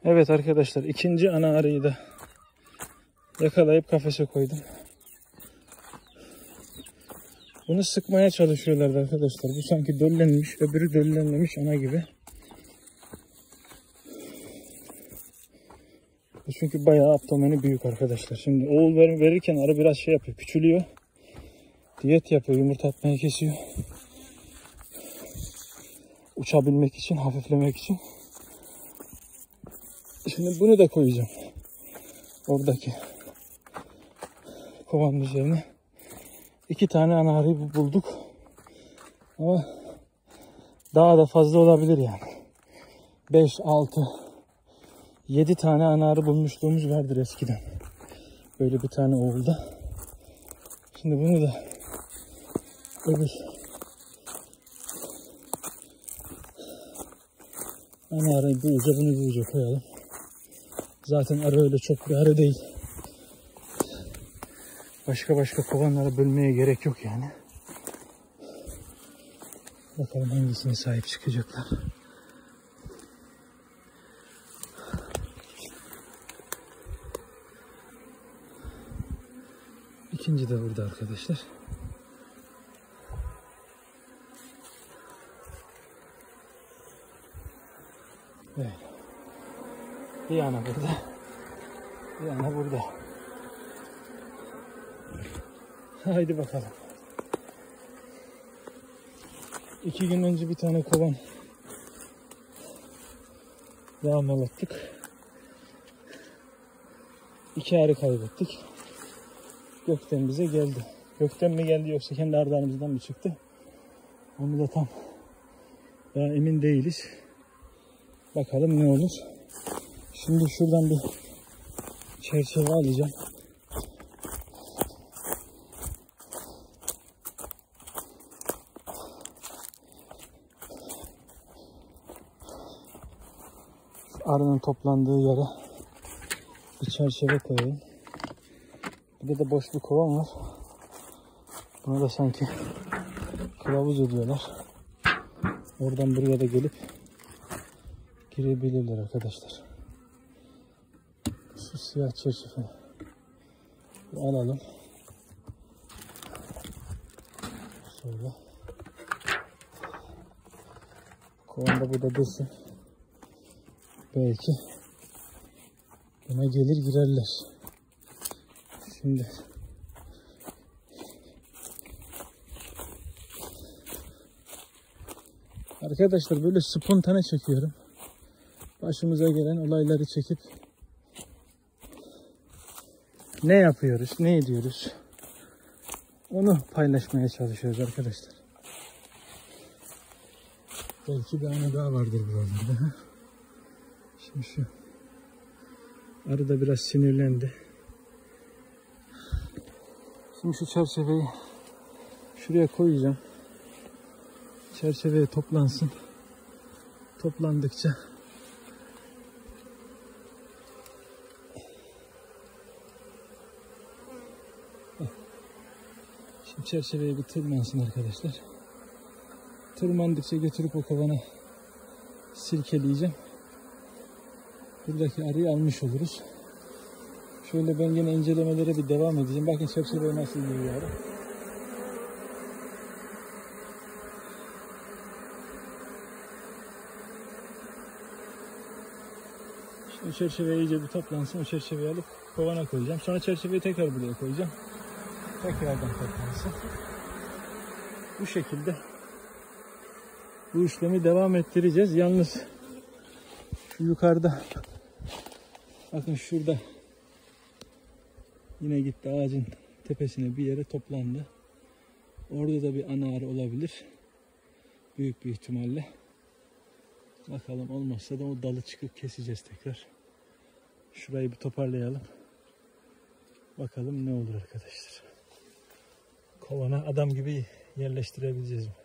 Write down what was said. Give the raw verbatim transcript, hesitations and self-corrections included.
Evet arkadaşlar, ikinci ana arıyı da yakalayıp kafese koydum. Bunu sıkmaya çalışıyorlardı arkadaşlar. Bu sanki döllenmiş, öbürü döllenmemiş ana gibi. Bu çünkü bayağı abdomeni büyük arkadaşlar. Şimdi oğul verirken arı biraz şey yapıyor, küçülüyor. Diyet yapıyor, yumurta atmayı kesiyor. Uçabilmek için, hafiflemek için. Şimdi bunu da koyacağım. Oradaki kovanın üzerine. İki tane ana arıyı bulduk. Ama daha da fazla olabilir yani. beş, altı, yedi tane ana arı bulmuşluğumuz vardır eskiden. Böyle bir tane oğulda. Şimdi bunu da öbür ana arıyı bu uca, bunu bu uca koyalım. Zaten arı öyle çok bir arı değil. Başka başka kovanlara bölmeye gerek yok yani. Bakalım hangisine sahip çıkacaklar. İkinci de burada arkadaşlar. Evet. Bir yana burada. Bir yana burada. Haydi bakalım. İki gün önce bir tane kovan yağmalattık. İki arı kaybettik. Gökten bize geldi. Gökten mi geldi yoksa kendi ardarımızdan mı çıktı? Onu da tam daha emin değiliz. Bakalım ne olur. Şimdi şuradan bir çerçeve alacağım. Arının toplandığı yere bir çerçeve koyayım. Burada da boş bir kovan var. Buna da sanki kılavuz ediyorlar. Oradan buraya da gelip girebilirler arkadaşlar. Şu siyah çerçeveyi alalım. Şöyle. Kovan da burada dursun. Belki buna gelir girerler. Şimdi arkadaşlar böyle spontane çekiyorum. Başımıza gelen olayları çekip ne yapıyoruz, ne ediyoruz, onu paylaşmaya çalışıyoruz arkadaşlar. Belki bir ana daha vardır buralarda. Şimdi şu arı da biraz sinirlendi. Şimdi şu çerçeveyi şuraya koyacağım. Çerçeveye toplansın. Toplandıkça şimdi çerçeveye bir tırmansın arkadaşlar. Tırmandıkça götürüp o kovana sirkeleyeceğim. Buradaki arıyı almış oluruz. Şöyle ben yine incelemelere bir devam edeceğim. Bakın çerçeveye nasıl giriyor arı. Şimdi çerçeveyi iyice bir toplansın. O çerçeveyi alıp kovana koyacağım. Sonra çerçeveyi tekrar buraya koyacağım. Tekrardan toplansın. Bu şekilde bu işlemi devam ettireceğiz. Yalnız şu yukarıda bakın şurada yine gitti ağacın tepesine bir yere toplandı. Orada da bir ana arı olabilir. Büyük bir ihtimalle. Bakalım, olmazsa da o dalı çıkıp keseceğiz tekrar. Şurayı bir toparlayalım. Bakalım ne olur arkadaşlar. Kovana adam gibi yerleştirebileceğiz mi?